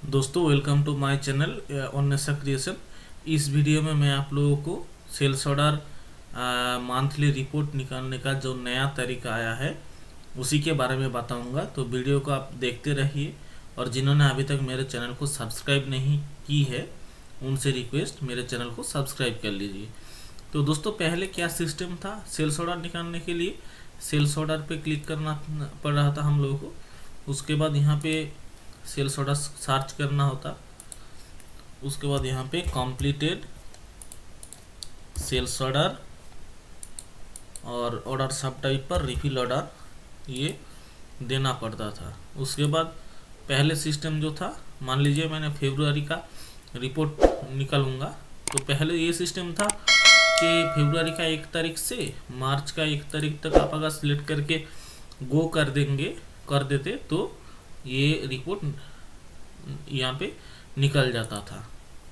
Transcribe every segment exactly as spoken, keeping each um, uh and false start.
दोस्तों welcome to my channel ओनेसा creation. इस वीडियो में मैं आप लोगों को सेल्स ऑर्डर मंथली रिपोर्ट निकालने का जो नया तरीका आया है उसी के बारे में बताऊंगा। तो वीडियो को आप देखते रहिए और जिन्होंने अभी तक मेरे चैनल को सब्सक्राइब नहीं की है उनसे रिक्वेस्ट मेरे चैनल को सब्सक्राइब कर लीजिए। तो दोस्तों पहले क्या सिस्टम था, सेल्स ऑर्डर निकालने के लिए सेल्स ऑर्डर पे क्लिक करना पड़ रहा था हम लोगों को। उसके बाद यहाँ पे सेल्स ऑर्डर सर्च करना होता, उसके बाद यहाँ पे कंप्लीटेड सेल्स ऑर्डर और ऑर्डर सब टाइप पर रिफिल ऑर्डर ये देना पड़ता था। उसके बाद पहले सिस्टम जो था, मान लीजिए मैंने फरवरी का रिपोर्ट निकालूंगा तो पहले ये सिस्टम था कि फरवरी का एक तारीख से मार्च का एक तारीख तक आप अगर सिलेक्ट करके गो कर देंगे कर देते तो ये रिपोर्ट यहाँ पे निकल जाता था।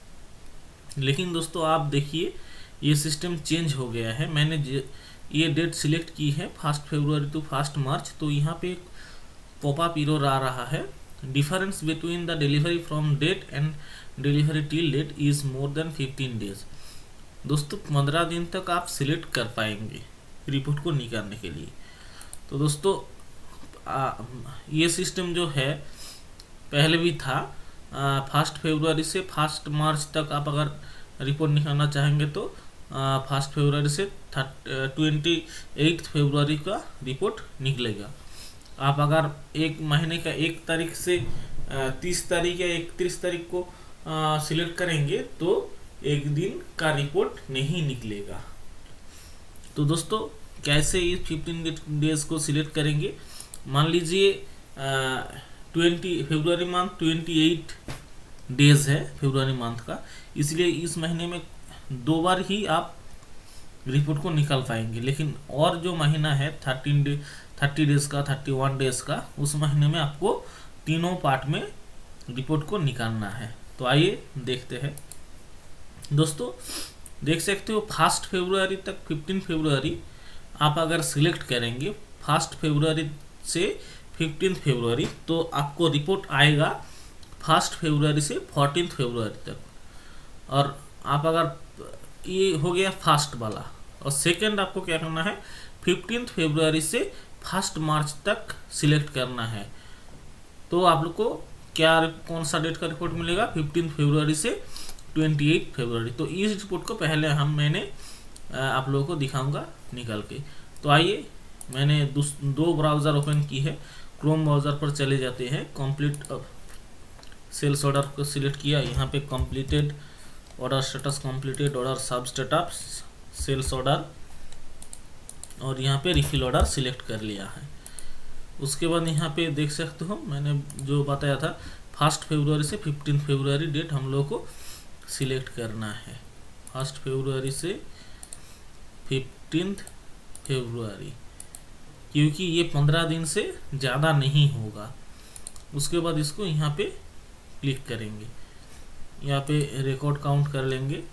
लेकिन दोस्तों आप देखिए ये सिस्टम चेंज हो गया है। मैंने ये डेट सिलेक्ट की है first February to first March, तो यहाँ पे एक पॉपअप एरर आ रहा है, difference between the delivery from date and delivery till date is more than fifteen days. दोस्तों पंद्रह दिन तक आप सिलेक्ट कर पाएंगे रिपोर्ट को निकालने के लिए। तो दोस्तों आ, ये सिस्टम जो है पहले भी था, फर्स्ट फरवरी से फर्स्ट मार्च तक आप अगर रिपोर्ट निकालना चाहेंगे तो फर्स्ट फरवरी से ट्वेंटी एट फरवरी का रिपोर्ट निकलेगा। आप अगर एक महीने का एक तारीख से तीस तारीख या इकतीस तारीख को सिलेक्ट करेंगे तो एक दिन का रिपोर्ट नहीं निकलेगा। तो दोस्तों कैसे इस फिफ्टीन डेज को सिलेक्ट करेंगे, मान लीजिए twenty February month twenty eight days है फरवरी मंथ का, इसलिए इस महीने में दो बार ही आप रिपोर्ट को निकाल पाएंगे। लेकिन और जो महीना है थर्टीन डे थर्टी डेज का थर्टी वन डेज का, उस महीने में आपको तीनों पार्ट में रिपोर्ट को निकालना है। तो आइए देखते हैं। दोस्तों देख सकते हो फर्स्ट फरवरी तक फिफ्टीन फरवरी आप अगर सिलेक्ट करेंगे फर्स्ट फरवरी से फिफ्टीन फरवरी तो आपको रिपोर्ट आएगा फर्स्ट फरवरी से फोर्टीन फरवरी तक। और आप अगर ये हो गया फर्स्ट वाला, और सेकंड आपको क्या करना है फिफ्टीन फरवरी से फर्स्ट मार्च तक सिलेक्ट करना है। तो आप लोग को क्या कौन सा डेट का रिपोर्ट मिलेगा, फिफ्टीन फरवरी से ट्वेंटी एट फरवरी। तो इस रिपोर्ट को पहले हम मैंने आप लोगों को दिखाऊंगा निकाल के। तो आइए मैंने दो ब्राउज़र ओपन की है, क्रोम ब्राउज़र पर चले जाते हैं। कंप्लीट सेल्स ऑर्डर को सिलेक्ट किया, यहाँ पे completed order status completed order sub status sales order और यहाँ पे रिफिल ऑर्डर सिलेक्ट कर लिया है। उसके बाद यहाँ पे देख सकते हो मैंने जो बताया था फर्स्ट फरवरी से फिफ्टीन फरवरी डेट हम लोग को सिलेक्ट करना है, फर्स्ट फरवरी से फिफ्टीन फरवरी, क्योंकि ये पंद्रह दिन से ज़्यादा नहीं होगा। उसके बाद इसको यहाँ पे क्लिक करेंगे, यहाँ पे रिकॉर्ड काउंट कर लेंगे।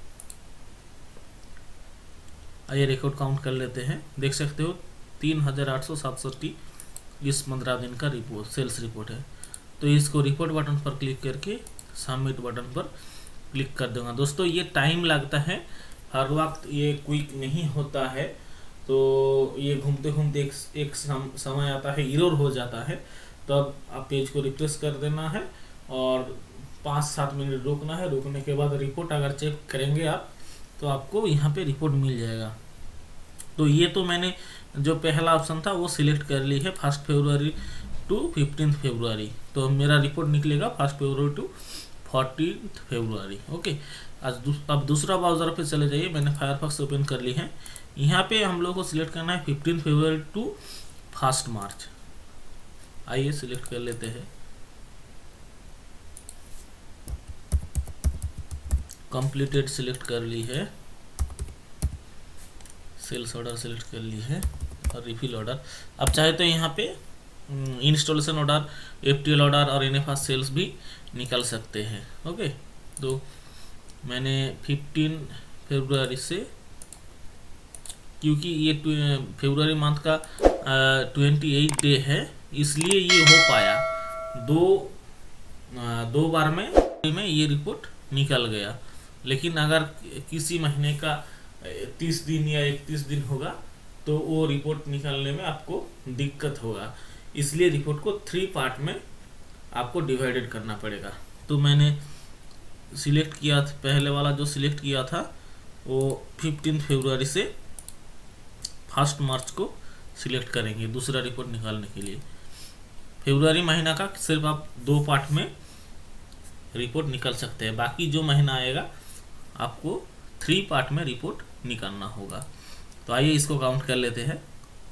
आइए रिकॉर्ड काउंट कर लेते हैं। देख सकते हो तीन हज़ार आठ सौ सतसठी इस पंद्रह दिन का रिपोर्ट सेल्स रिपोर्ट है। तो इसको रिपोर्ट बटन पर क्लिक करके सबमिट बटन पर क्लिक कर दूंगा। दोस्तों ये टाइम लगता है, हर वक्त ये क्विक नहीं होता है, तो ये घूमते घूमते एक, एक सम, समय आता है एरर हो जाता है, तब तो आप पेज को रिफ्रेश कर देना है और पाँच सात मिनट रुकना है। रुकने के बाद रिपोर्ट अगर चेक करेंगे आप तो आपको यहाँ पे रिपोर्ट मिल जाएगा। तो ये तो मैंने जो पहला ऑप्शन था वो सिलेक्ट कर ली है first February to fifteen February, तो मेरा रिपोर्ट निकलेगा first February to fourteen February. Okay, आज दू, अब दूसरा ब्राउज़र पे चले जाइए। मैंने फायरफॉक्स ओपन कर ली है। यहाँ पे हम लोग को सिलेक्ट करना है fifteen February to first March. आइए सिलेक्ट कर लेते हैं। कंप्लीटेड सिलेक्ट कर ली है, सेल्स ऑर्डर सिलेक्ट कर ली है और रिफिल ऑर्डर। अब चाहे तो यहाँ पे इंस्टॉलेशन ऑर्डर, एफटीएल ऑर्डर और एनएफआर सेल्स भी निकल सकते हैं। ओके, तो मैंने फिफ्टीन फरवरी से, क्योंकि ये फरवरी मंथ का ट्वेंटी एट डे है इसलिए ये हो पाया। दो दो बार में में ये रिपोर्ट निकल गया। लेकिन अगर किसी महीने का तीस दिन या इकतीस दिन होगा तो वो रिपोर्ट निकालने में आपको दिक्कत होगा, इसलिए रिपोर्ट को थ्री पार्ट में आपको डिवाइडेड करना पड़ेगा। तो मैंने सिलेक्ट किया था, पहले वाला जो सिलेक्ट किया था वो फिफ्टीन फरवरी से फर्स्ट मार्च को सिलेक्ट करेंगे दूसरा रिपोर्ट निकालने के लिए। फरवरी महीना का सिर्फ आप दो पार्ट में रिपोर्ट निकल सकते हैं, बाकी जो महीना आएगा आपको थ्री पार्ट में रिपोर्ट निकालना होगा। तो आइए इसको काउंट कर लेते हैं।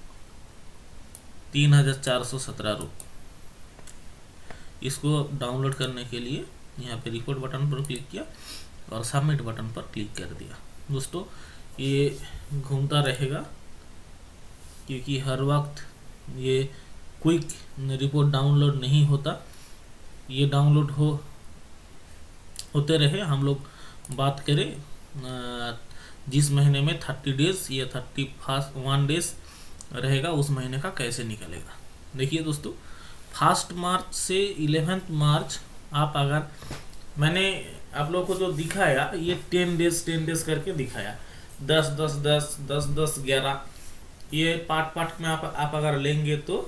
तीन हजार चार सौ सत्रह रुपये। इसको डाउनलोड करने के लिए यहाँ पे रिपोर्ट बटन पर क्लिक किया और सबमिट बटन पर क्लिक कर दिया। दोस्तों ये घूमता रहेगा क्योंकि हर वक्त ये क्विक रिपोर्ट डाउनलोड नहीं होता, ये डाउनलोड हो होते रहे। हम लोग बात करें जिस महीने में थर्टी डेज या थर्टी फास्ट वन डेज रहेगा उस महीने का कैसे निकलेगा। देखिए दोस्तों, फर्स्ट मार्च से इलेवेंथ मार्च आप अगर, मैंने आप लोगों को जो दिखाया ये टेन डेज टेन डेज करके दिखाया, दस दस दस दस दस ग्यारह, ये पार्ट पार्ट में आप आप अगर लेंगे तो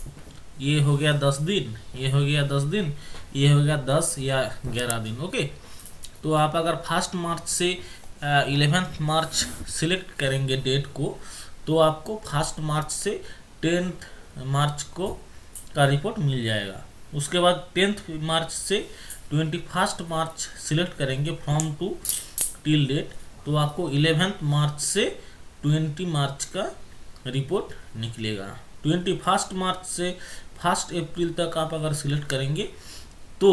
ये हो गया दस दिन, ये हो गया दस दिन, ये हो गया दस या ग्यारह दिन। ओके, तो आप अगर फर्स्ट मार्च से इलेवेंथ मार्च सिलेक्ट करेंगे डेट को, तो आपको फर्स्ट मार्च से टेंथ मार्च को का रिपोर्ट मिल जाएगा। उसके बाद टेंथ मार्च से ट्वेंटी फर्स्ट मार्च सिलेक्ट करेंगे फ्रॉम टू टिल डेट, तो आपको इलेवेंथ मार्च से ट्वेंटी मार्च का रिपोर्ट निकलेगा। ट्वेंटी फर्स्ट मार्च से फर्स्ट अप्रैल तक आप अगर सिलेक्ट करेंगे तो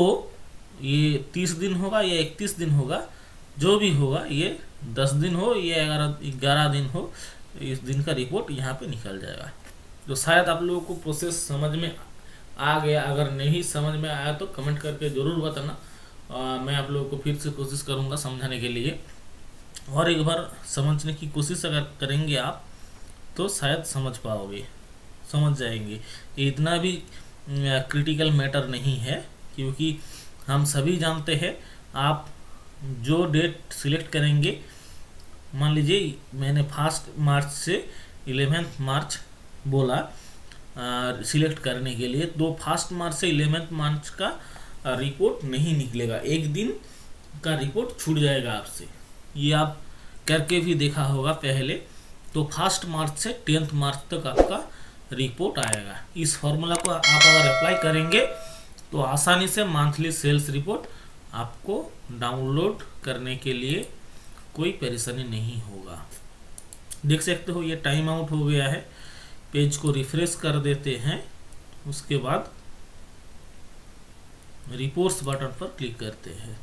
ये तीस दिन होगा या इकतीस दिन होगा, जो भी होगा, ये दस दिन हो या ग्यारह ग्यारह दिन हो, इस दिन का रिपोर्ट यहाँ पे निकल जाएगा। तो शायद आप लोगों को प्रोसेस समझ में आ गया, अगर नहीं समझ में आया तो कमेंट करके ज़रूर बताना। आ, मैं आप लोगों को फिर से कोशिश करूँगा समझाने के लिए, और एक बार समझने की कोशिश अगर करेंगे आप तो शायद समझ पाओगे, समझ जाएंगे। ये इतना भी क्रिटिकल मैटर नहीं है, क्योंकि हम सभी जानते हैं आप जो डेट सिलेक्ट करेंगे, मान लीजिए मैंने फर्स्ट मार्च से इलेवेंथ मार्च बोला सिलेक्ट करने के लिए, तो फर्स्ट मार्च से इलेवेंथ मार्च का आ, रिपोर्ट नहीं निकलेगा, एक दिन का रिपोर्ट छूट जाएगा आपसे। ये आप करके भी देखा होगा पहले। तो फर्स्ट मार्च से टेंथ मार्च तक आपका रिपोर्ट आएगा। इस फॉर्मूला को आप अगर अप्लाई करेंगे तो आसानी से मंथली सेल्स रिपोर्ट आपको डाउनलोड करने के लिए कोई परेशानी नहीं होगा। देख सकते हो ये टाइम आउट हो गया है। पेज को रिफ्रेश कर देते हैं, उसके बाद रिपोर्ट्स बटन पर क्लिक करते हैं।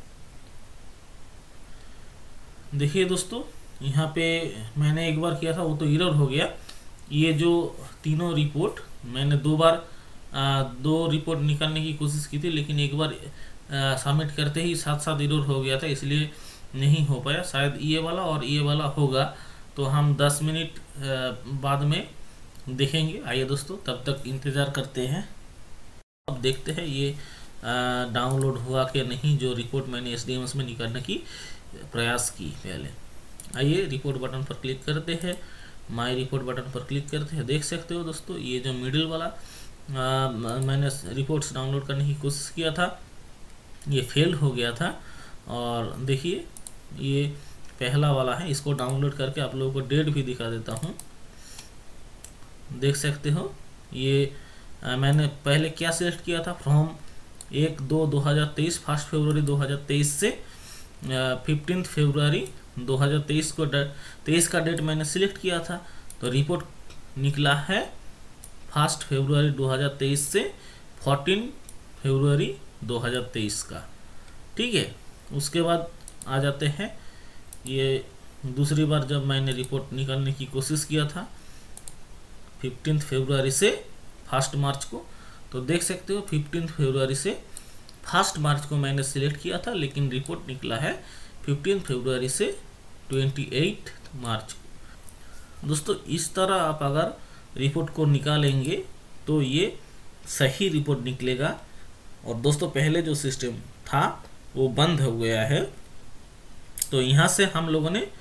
देखिए दोस्तों, यहाँ पे मैंने एक बार किया था वो तो एरर हो गया। ये जो तीनों रिपोर्ट मैंने दो बार आ, दो रिपोर्ट निकालने की कोशिश की थी, लेकिन एक बार सबमिट करते ही साथ साथ एरर हो गया था, इसलिए नहीं हो पाया। शायद ये वाला और ये वाला होगा, तो हम दस मिनट बाद में देखेंगे। आइए दोस्तों, तब तक इंतज़ार करते हैं। अब देखते हैं ये डाउनलोड हुआ कि नहीं, जो रिपोर्ट मैंने एस डी एम एस में निकालने की प्रयास की पहले। आइए रिपोर्ट बटन पर क्लिक करते हैं, माई रिपोर्ट बटन पर क्लिक करते हैं। देख सकते हो दोस्तों, ये जो मिडिल वाला आ, मैंने रिपोर्ट्स डाउनलोड करने की कोशिश किया था, ये फेल हो गया था। और देखिए ये पहला वाला है, इसको डाउनलोड करके आप लोगों को डेट भी दिखा देता हूँ। देख सकते हो ये आ, मैंने पहले क्या सिलेक्ट किया था, फ्रॉम एक दो दो हज़ार तेईस, फर्स्ट फरवरी दो हज़ार तेईस से फिफ्टीन फरवरी दो हज़ार तेईस को तेईस का डेट मैंने सिलेक्ट किया था। तो रिपोर्ट निकला है फर्स्ट फरवरी दो हज़ार तेईस से चौदह फरवरी दो हज़ार तेईस का। ठीक है, उसके बाद आ जाते हैं, ये दूसरी बार जब मैंने रिपोर्ट निकालने की कोशिश किया था फिफ्टीन फरवरी से फर्स्ट मार्च को, तो देख सकते हो फिफ्टीन फरवरी से फर्स्ट मार्च को मैंने सिलेक्ट किया था, लेकिन रिपोर्ट निकला है फिफ्टीन फरवरी से अट्ठाईस मार्च को। दोस्तों इस तरह आप अगर रिपोर्ट को निकालेंगे तो ये सही रिपोर्ट निकलेगा, और दोस्तों पहले जो सिस्टम था वो बंद हो गया है। तो यहाँ से हम लोगों ने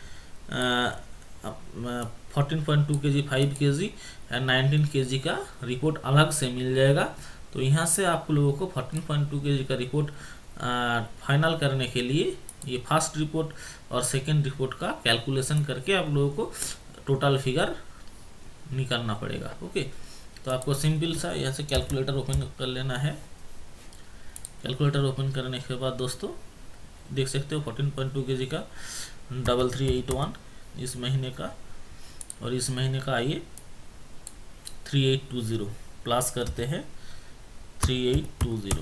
फोर्टीन पॉइंट टू के जी, फाइव के जी एंड नाइनटीन के जी का रिपोर्ट अलग से मिल जाएगा। तो यहाँ से आप लोगों को फोर्टीन पॉइंट टू के जी का रिपोर्ट फाइनल करने के लिए ये फर्स्ट रिपोर्ट और सेकेंड रिपोर्ट का कैलकुलेशन करके आप लोगों को टोटल फिगर निकालना पड़ेगा। ओके, तो आपको सिंपल सा यहाँ से कैलकुलेटर ओपन कर लेना है। कैलकुलेटर ओपन करने के बाद दोस्तों देख सकते हो फोर्टीन पॉइंट टू के जी का डबल थ्री एट वन इस महीने का, और इस महीने का आइए three eight two zero plus करते हैं थ्री एट टू ज़ीरो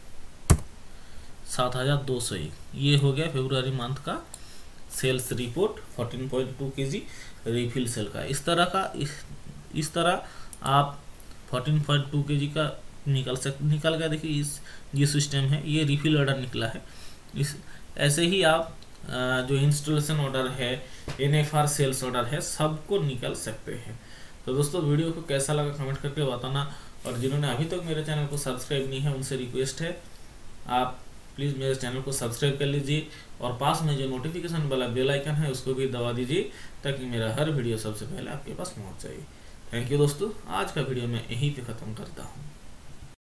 सात हज़ार दो सौ एक। ये हो गया फरवरी मंथ का sales report fourteen point two के जी रिफिल सेल का। इस तरह का इस, इस तरह आप फोर्टीन पॉइंट टू के जी का निकल सक निकल गया। देखिए इस ये सिस्टम है, ये रिफिल ऑर्डर निकला है। इस ऐसे ही आप जो इंस्टॉलेशन ऑर्डर है, N F R sales order है, सबको निकल सकते हैं। तो दोस्तों वीडियो को कैसा लगा कमेंट करके बताना, और जिन्होंने अभी तक मेरे चैनल को सब्सक्राइब नहीं है उनसे रिक्वेस्ट है आप प्लीज़ मेरे चैनल को सब्सक्राइब कर लीजिए, और पास में जो नोटिफिकेशन वाला बेल आइकन है उसको भी दबा दीजिए ताकि मेरा हर वीडियो सबसे पहले आपके पास पहुंच जाए। थैंक यू दोस्तों, आज का वीडियो मैं यहीं पे ख़त्म करता हूँ।